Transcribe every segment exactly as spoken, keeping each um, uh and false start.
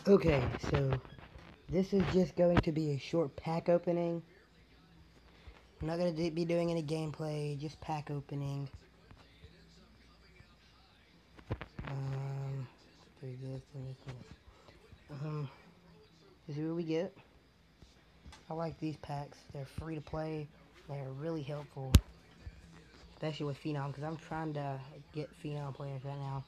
Okay, so this is just going to be a short pack opening. I'm not going to be doing any gameplay, just pack opening. Um, do this and this and this. Um, this is what we get. I like these packs. They're free to play. They're really helpful, especially with Phenom, because I'm trying to get Phenom players right now.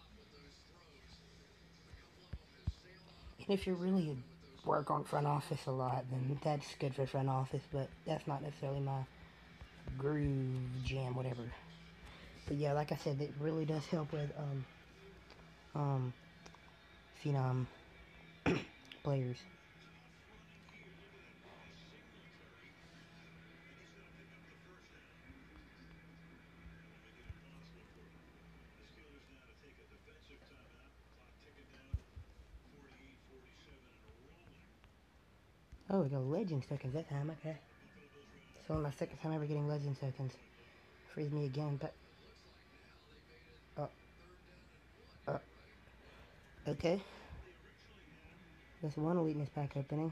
And if you really work on front office a lot, then that's good for front office, but that's not necessarily my groove jam, whatever. But yeah, like I said, it really does help with um um Phenom players. Oh, we got Legends tokens that time, okay. So my second time ever getting Legends tokens. Freeze me again, but uh uh okay. That's one weakness pack opening.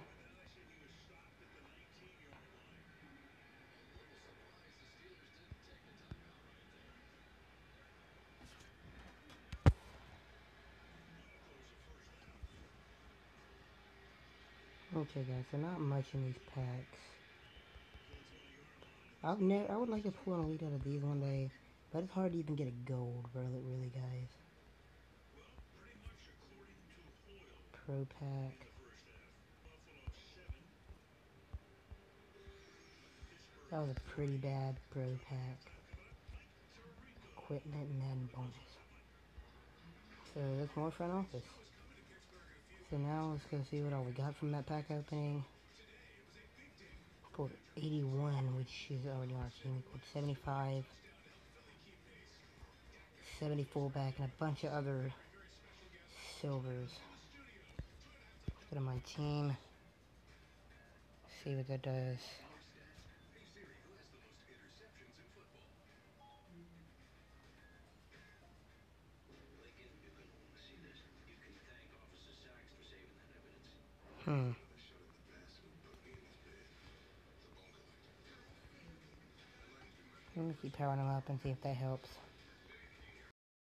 Okay guys, so not much in these packs. I've never I would like to pull an elite out of these one day, but it's hard to even get a gold, really really guys. Pro pack. That was a pretty bad pro pack. Equipment and then bonus. So that's more front office. So now let's go see what all we got from that pack opening. Pulled eighty-one, which is already on our team. We pulled seventy-five, seventy-four back, and a bunch of other silvers. Let's put on my team. See what that does. Hmm. Let me keep powering them up and see if that helps.